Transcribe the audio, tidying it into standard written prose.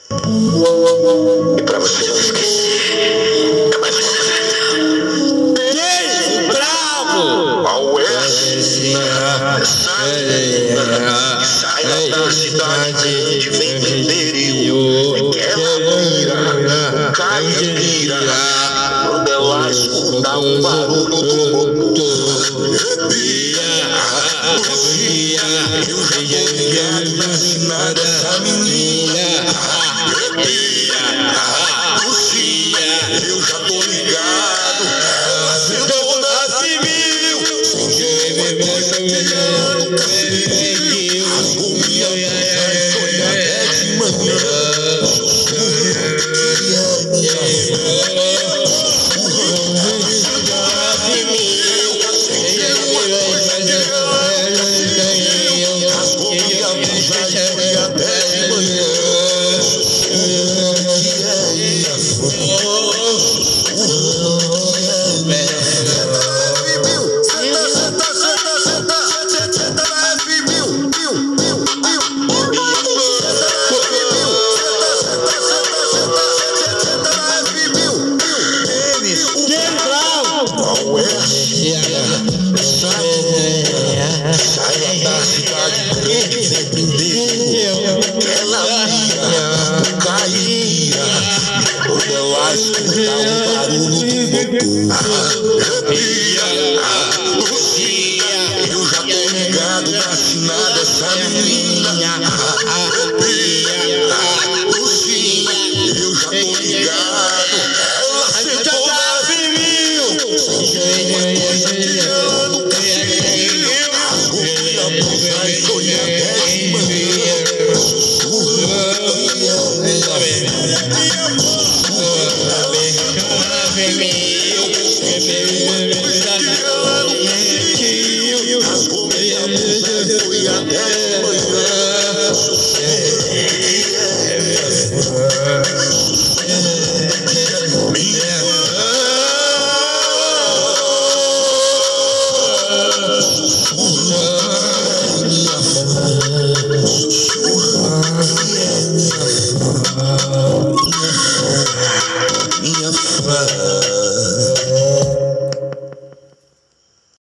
E pra você não esquecer, é mais você vai Bravo! ao sai da cidade, vem pro interior. Aquela caipira, quando ela escuta um barulho do motor, eu já tô ligado na cima dessa menina. Lucia, eu já tô ligado. Ela sentou na civil, sem coisa que eu nunca vi. Rasgou minha blusa e foi até de manhã. Saia da cidade grande, vem prender. Ela mira, caía, quando ela escuta